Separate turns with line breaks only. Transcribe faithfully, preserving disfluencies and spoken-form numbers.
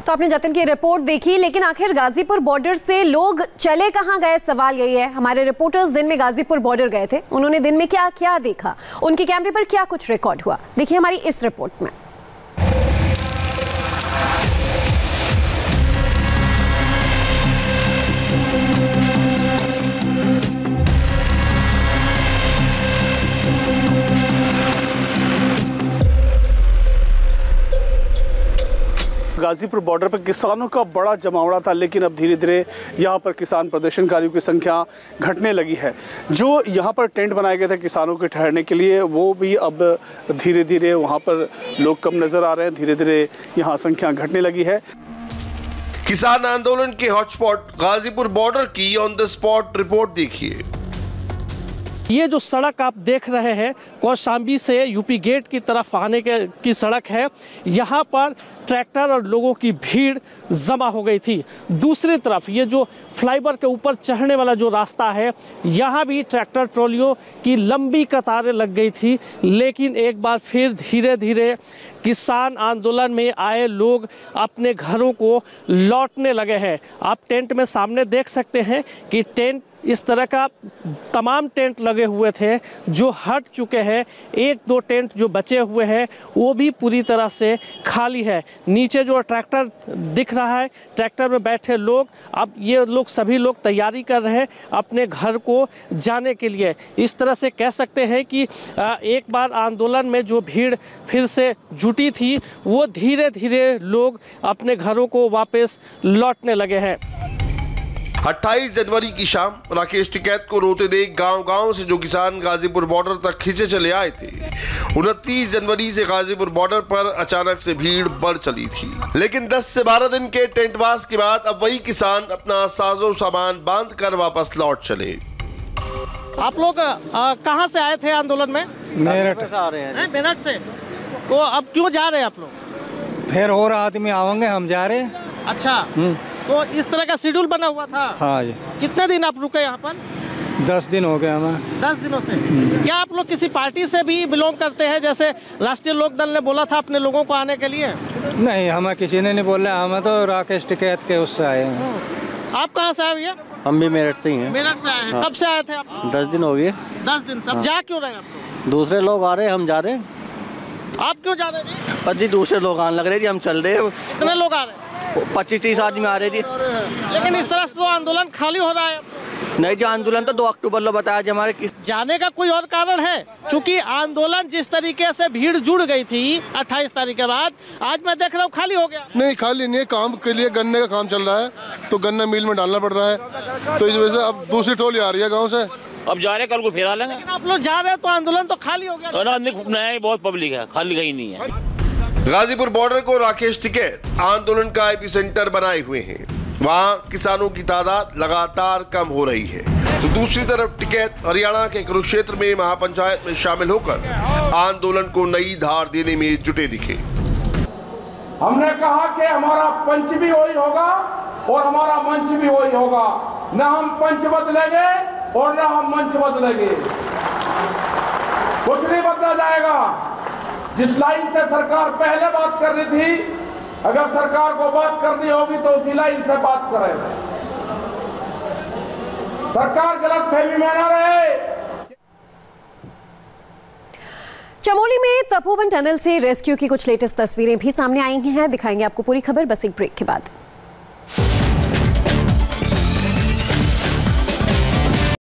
तो आपने जतिन की रिपोर्ट देखी, लेकिन आखिर गाजीपुर बॉर्डर से लोग चले कहां गए, सवाल यही है। हमारे रिपोर्टर्स दिन में गाजीपुर बॉर्डर गए थे, उन्होंने दिन में क्या क्या देखा, उनके कैमरे पर क्या कुछ रिकॉर्ड हुआ, देखिए हमारी इस रिपोर्ट में।
गाजीपुर बॉर्डर पर किसानों का बड़ा जमावड़ा था, लेकिन अब धीरे धीरे यहाँ पर किसान प्रदर्शनकारियों की संख्या घटने लगी है। जो यहाँ पर टेंट बनाए गए थे किसानों के ठहरने के लिए, वो भी अब धीरे धीरे वहाँ पर लोग कम नजर आ रहे हैं। धीरे धीरे यहाँ संख्या घटने लगी है।
किसान आंदोलन के हॉटस्पॉट गाजीपुर बॉर्डर की ऑन द स्पॉट रिपोर्ट देखिए।
ये जो सड़क आप देख रहे हैं कौशाम्बी से यूपी गेट की तरफ आने के की सड़क है। यहाँ पर ट्रैक्टर और लोगों की भीड़ जमा हो गई थी। दूसरी तरफ ये जो फ्लाईओवर के ऊपर चढ़ने वाला जो रास्ता है, यहाँ भी ट्रैक्टर ट्रॉलियों की लंबी कतारें लग गई थी। लेकिन एक बार फिर धीरे धीरे किसान आंदोलन में आए लोग अपने घरों को लौटने लगे हैं। आप टेंट में सामने देख सकते हैं कि टेंट इस तरह का तमाम टेंट लगे हुए थे जो हट चुके हैं। एक दो टेंट जो बचे हुए हैं वो भी पूरी तरह से खाली है। नीचे जो ट्रैक्टर दिख रहा है, ट्रैक्टर में बैठे लोग, अब ये लोग सभी लोग तैयारी कर रहे हैं अपने घर को जाने के लिए। इस तरह से कह सकते हैं कि एक बार आंदोलन में जो भीड़ फिर से जुटी थी, वो धीरे धीरे लोग अपने घरों को वापस लौटने लगे हैं।
अट्ठाईस जनवरी की शाम राकेश टिकैत को रोते देख गांव-गांव से जो किसान गाजीपुर बॉर्डर तक खींचे चले आए थे, उनतीस जनवरी से गाजीपुर बॉर्डर पर अचानक से भीड़ बढ़ चली थी। लेकिन दस से बारह दिन के टेंटवास के बाद अब वही किसान अपना साजो सामान बांध कर वापस लौट चले।
आप लोग कहाँ से आए थे आंदोलन में?
मेरठ से आ रहे हैं।
मेरठ से। तो अब क्यों जा रहे हैं आप लोग?
फिर और आदमी आवेंगे, हम जा रहे हैं।
अच्छा, तो इस तरह का शेड्यूल बना हुआ था?
हाँ जी।
कितने दिन आप रुके यहाँ पर?
दस दिन हो गए हमें।
दस दिनों से। क्या आप लोग किसी पार्टी से भी बिलोंग करते हैं? जैसे राष्ट्रीय लोक दल ने बोला था अपने लोगों को आने के लिए।
नहीं, हमें किसी ने नहीं बोला, हमें तो राकेश टिकैत के उससे आए हैं।
आप कहाँ से आए भैया?
हम भी मेरठ से ही हैं।
मेरठ से आए हैं। कब से आए थे आप?
दस दिन हो गए।
दस दिन से। अब जा क्यों रहे हैं आप लोग? दूसरे
लोग आ रहे हैं, हम जा रहे हैं।
आप क्यों जा रहे हैं जी?
जी दूसरे लोग आने लग रहे थे, हम चल रहे हैं।
कितने लोग आ रहे हैं?
पच्चीस तीस आदमी आ रहे थे।
लेकिन इस तरह से तो आंदोलन खाली हो रहा है।
नहीं जी, आंदोलन तो दो अक्टूबर को बताया जी हमारे।
जाने का कोई और कारण है? क्योंकि आंदोलन जिस तरीके से भीड़ जुड़ गई थी अट्ठाईस तारीख के बाद, आज मैं देख रहा हूँ खाली हो गया।
नहीं, खाली नहीं है। काम के लिए गन्ने का काम चल रहा है, तो गन्ना मिल में डालना पड़ रहा है, तो इस वजह से अब दूसरी ट्रॉली आ रही है गाँव से।
अब जा रहे, कल को फिर आ लेंगे।
आप लोग जा रहे हैं तो आंदोलन तो खाली हो गया।
बहुत पब्लिक है, खाली कहीं नहीं है।
गाजीपुर बॉर्डर को राकेश टिकैत आंदोलन का एपिसेंटर बनाए हुए हैं। वहां किसानों की तादाद लगातार कम हो रही है, तो दूसरी तरफ टिकैत हरियाणा के कुरुक्षेत्र में महापंचायत में शामिल होकर आंदोलन को नई धार देने में जुटे दिखे।
हमने कहा कि हमारा पंच भी वही होगा और हमारा मंच भी वही होगा। न हम पंच बदलेंगे और न हम मंच बदलेंगे। कुछ नहीं बदला जाएगा। जिस लाइन से सरकार पहले बात कर रही थी, अगर सरकार को बात करनी होगी तो उसी लाइन से बात करें। सरकार गलतफहमी में न रहे।
चमोली में तपोवन टनल से रेस्क्यू की कुछ लेटेस्ट तस्वीरें भी सामने आई हैं, दिखाएंगे आपको पूरी खबर बस एक ब्रेक के बाद।